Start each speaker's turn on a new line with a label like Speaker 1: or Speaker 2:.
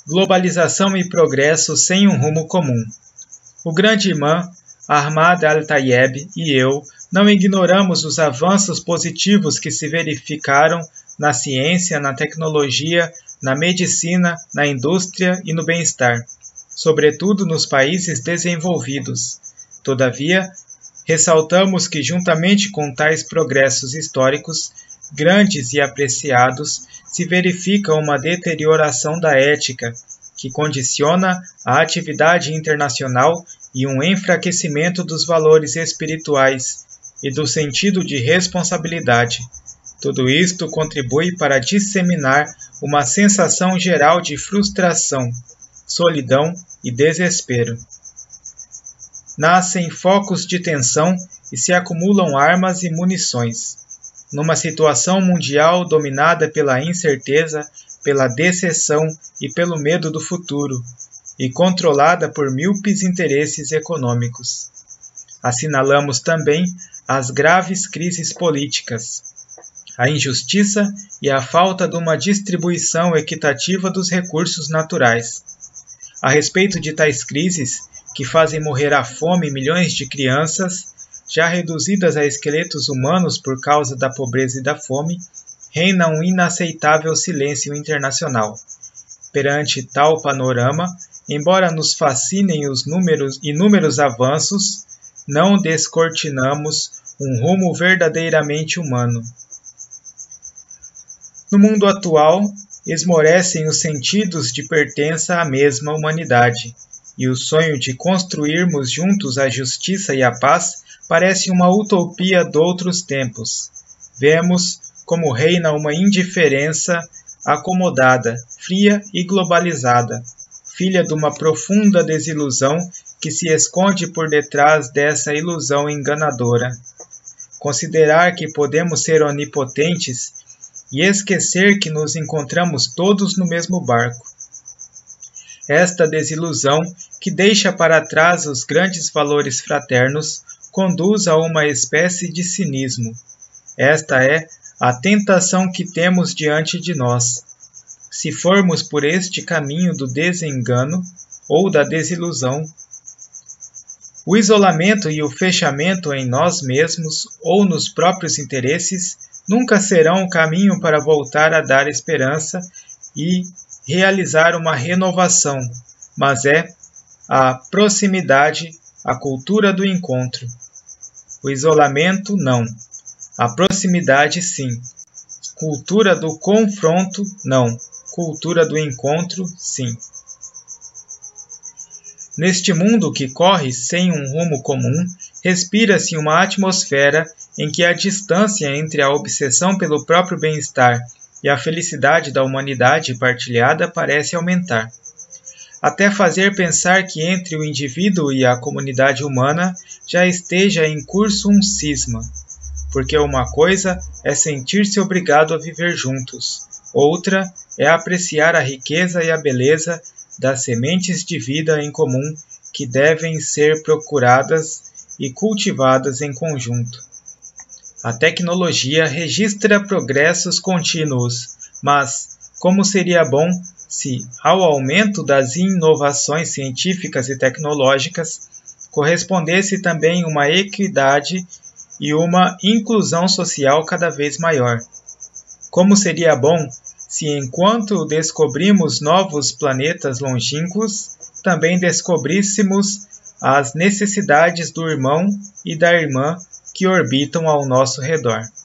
Speaker 1: Globalização e progresso sem um rumo comum. O grande imã, Ahmad Al-Tayeb, e eu não ignoramos os avanços positivos que se verificaram na ciência, na tecnologia, na medicina, na indústria e no bem-estar, sobretudo nos países desenvolvidos. Todavia, ressaltamos que, juntamente com tais progressos históricos, grandes e apreciados, se verifica uma deterioração da ética, que condiciona a atividade internacional e um enfraquecimento dos valores espirituais e do sentido de responsabilidade. Tudo isto contribui para disseminar uma sensação geral de frustração, solidão e desespero. Nascem focos de tensão e se acumulam armas e munições. Numa situação mundial dominada pela incerteza, pela decepção e pelo medo do futuro, e controlada por míopes interesses econômicos. Assinalamos também as graves crises políticas, a injustiça e a falta de uma distribuição equitativa dos recursos naturais. A respeito de tais crises, que fazem morrer à fome milhões de crianças, já reduzidas a esqueletos humanos por causa da pobreza e da fome, reina um inaceitável silêncio internacional. Perante tal panorama, embora nos fascinem os inúmeros avanços, não descortinamos um rumo verdadeiramente humano. No mundo atual, esmorecem os sentidos de pertença à mesma humanidade, e o sonho de construirmos juntos a justiça e a paz parece uma utopia de outros tempos. Vemos como reina uma indiferença acomodada, fria e globalizada, filha de uma profunda desilusão que se esconde por detrás dessa ilusão enganadora. Considerar que podemos ser onipotentes e esquecer que nos encontramos todos no mesmo barco. Esta desilusão, que deixa para trás os grandes valores fraternos, conduz a uma espécie de cinismo. Esta é a tentação que temos diante de nós. Se formos por este caminho do desengano ou da desilusão, o isolamento e o fechamento em nós mesmos ou nos próprios interesses nunca serão o caminho para voltar a dar esperança e realizar uma renovação, mas é a proximidade, a cultura do encontro. O isolamento, não. A proximidade, sim. Cultura do confronto, não. Cultura do encontro, sim. Neste mundo que corre sem um rumo comum, respira-se uma atmosfera em que a distância entre a obsessão pelo próprio bem-estar e a felicidade da humanidade partilhada parece aumentar, até fazer pensar que entre o indivíduo e a comunidade humana já esteja em curso um cisma, porque uma coisa é sentir-se obrigado a viver juntos, outra é apreciar a riqueza e a beleza das sementes de vida em comum que devem ser procuradas e cultivadas em conjunto. A tecnologia registra progressos contínuos, mas como seria bom se, ao aumento das inovações científicas e tecnológicas, correspondesse também uma equidade e uma inclusão social cada vez maior. Como seria bom se, enquanto descobrimos novos planetas longínquos, também descobríssemos as necessidades do irmão e da irmã que orbitam ao nosso redor.